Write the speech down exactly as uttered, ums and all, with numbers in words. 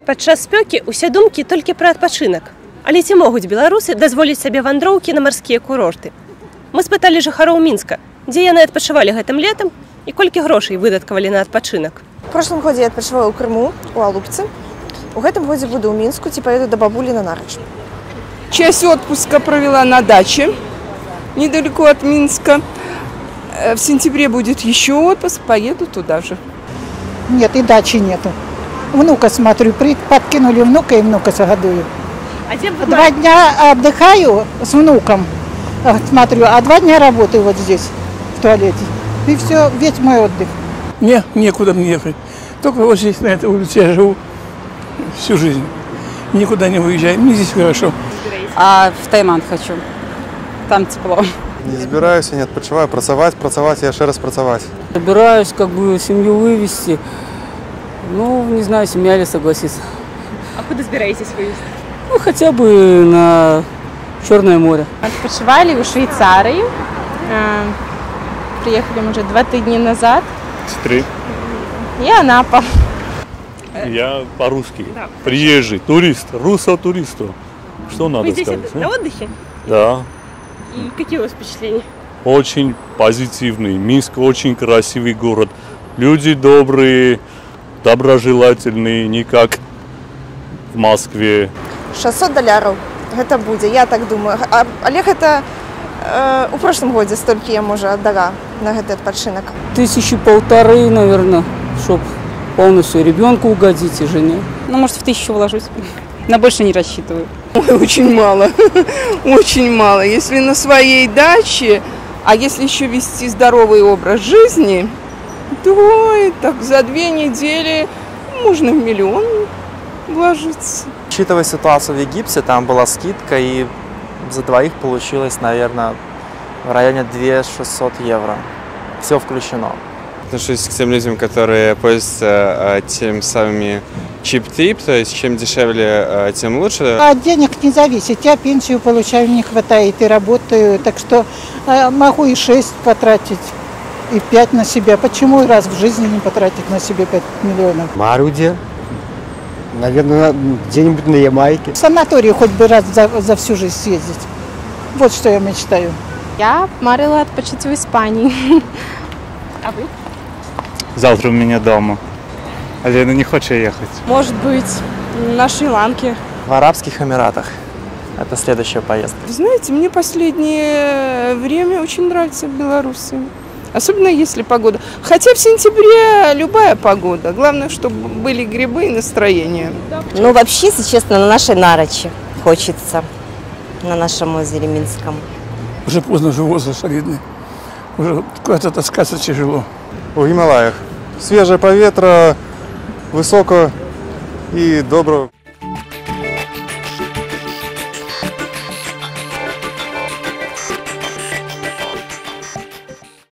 Падчас спёкі ўсе думкі толькі пра адпачынак. Але ці могуць беларусы дазволіць сабе вандроўкі на марскія курорты? Мы спыталі жыхароў Мінска, дзе яны адпачывалі гэтым летам і колькі грошай выдаткавалі на адпачынак. В прошлом годзе я адпачывала ў Крыму, у Алупцы. У гэтым годзе буду ў Мінску, ці поеду до бабулі на Нарыч. Часть отпуска провела на даче, недалеко от Минска. В сентябре будет еще отпуск, поеду туда же. Нет, и дачи нету. Внука смотрю, подкинули внука и внука загодую. А где вы Два дня отдыхаю с внуком, смотрю, а два дня работаю вот здесь, в туалете. И все, весь мой отдых. Мне некуда мне ехать. Только вот здесь, на этой улице, я живу всю жизнь. Никуда не выезжаю, мне здесь хорошо. А в Таиланд хочу, там тепло. Не збираюся, не відпочиваю, працювати, працювати, я ще раз працювати. Собираюсь как бы семью вывести, ну, не знаю, семья ли согласится. А куда собираетесь вывести? Ну, хотя бы на Черное море. Отпочивали в Швейцарии, приехали мы уже два-три дня назад. Три. И Анапа. Я по-русски, да. Приезжий, турист, руссо-туристу. Что надо Вы здесь сказать? на отдыхе? Да. И какие у вас впечатления? Очень позитивный. Минск очень красивый город. Люди добрые, доброжелательные, не как в Москве. шестьсот доляров. Это будет, я так думаю. А, але это э, у прошлом году столько я, может, отдала на этот подшинок. Тысячи полторы, наверное, чтоб полностью ребенку угодить и жене. Ну, может, в тысячу вложусь. На больше не рассчитываю. Ой, очень мало, очень мало. Если на своей даче, а если еще вести здоровый образ жизни, то так за две недели можно в миллион вложиться. Учитывая ситуацию в Египте, там была скидка, и за двоих получилось, наверное, в районе две тысячи шестьсот евро. Все включено. Отношусь к тем людям, которые пользуются тем самыми чип-трип, то есть чем дешевле, тем лучше. От денег не зависит. Я пенсию получаю, не хватает, и работаю. Так что могу и шесть потратить, и пять на себя. Почему раз в жизни не потратить на себе пять миллионов? Маруде. Наверное, где-нибудь на Ямайке. В санаторий хоть бы раз за, за всю жизнь съездить. Вот что я мечтаю. Я марила отпочить в Испании. А вы? Завтра у меня дома. А Лена не хочет ехать. Может быть, на Шри-Ланке. В Арабских Эмиратах. Это следующая поездка. Вы знаете, мне последнее время очень нравятся белорусы. Особенно если погода. Хотя в сентябре любая погода. Главное, чтобы были грибы и настроение. Ну, вообще, если честно, на нашей Нарочи хочется. На нашем озере Минском. Уже поздно, уже возраст солидный. Уже куда-то таскаться тяжело. У Гималаях. Свежее поветра, высоко и добро.